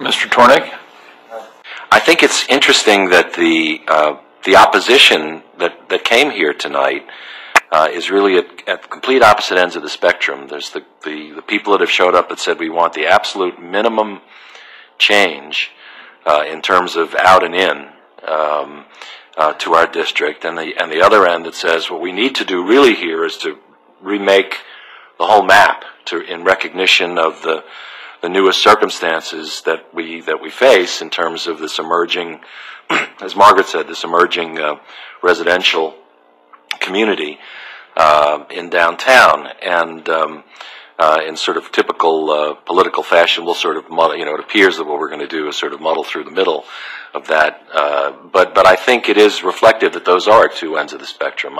Mr. Tornek? I think it's interesting that the opposition that came here tonight is really at complete opposite ends of the spectrum. There's the people that have showed up that said we want the absolute minimum change in terms of out and in to our district, and the other end that says what we need to do really here is to remake the whole map in recognition of the newest circumstances that we face in terms of this emerging, as Margaret said, this emerging residential community in downtown, and in sort of typical political fashion, we'll sort of muddle, it appears that what we're going to do is sort of muddle through the middle of that. But I think it is reflective that those are two ends of the spectrum.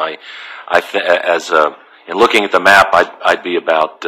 In looking at the map, I'd be about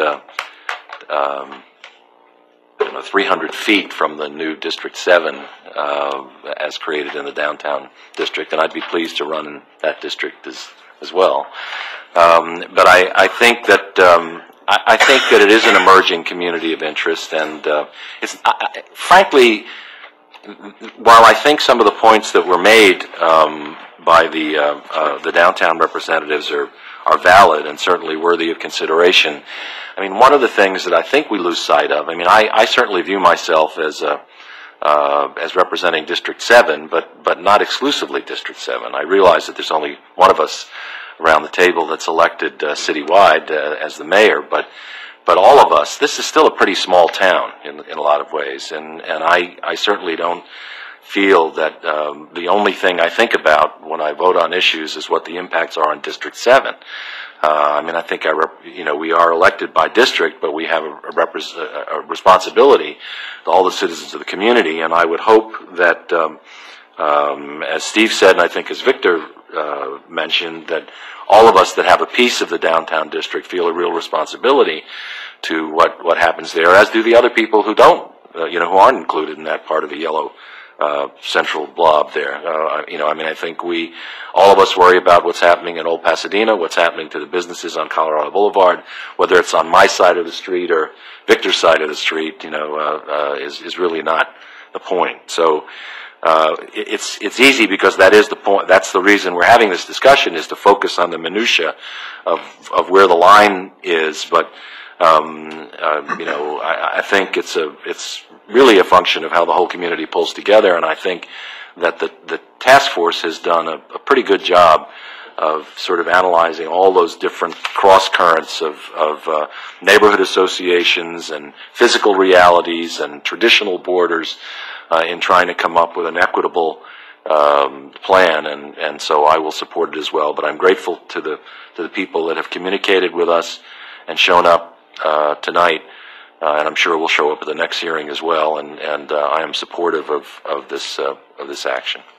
300 feet from the new District 7 as created in the downtown district, and I'd be pleased to run in that district as well. But I think that it is an emerging community of interest, and frankly, while I think some of the points that were made by the downtown representatives are valid and certainly worthy of consideration, I mean, one of the things that I think we lose sight of, I mean, I certainly view myself as representing District 7, but not exclusively District 7. I realize that there's only one of us around the table that's elected citywide as the mayor, but all of us, this is still a pretty small town in a lot of ways, and I certainly don't feel that the only thing I think about when I vote on issues is what the impacts are on District 7. I mean, I think we are elected by district, but we have a responsibility to all the citizens of the community, and I would hope that, as Steve said, and I think as Victor mentioned, that all of us that have a piece of the downtown district feel a real responsibility to what happens there, as do the other people who don't, who aren't included in that part of the yellow central blob there. I mean, I think all of us worry about what's happening in Old Pasadena, what's happening to the businesses on Colorado Boulevard, whether it's on my side of the street or Victor's side of the street, is really not the point. So it's easy because that is the point. That's the reason we're having this discussion, is to focus on the minutia of where the line is. But I think it's really a function of how the whole community pulls together, and I think that the task force has done a pretty good job of sort of analyzing all those different cross currents of neighborhood associations and physical realities and traditional borders in trying to come up with an equitable plan, and so I will support it as well. But I'm grateful to the people that have communicated with us and shown up tonight, and I'm sure we'll show up at the next hearing as well, and I am supportive of this action.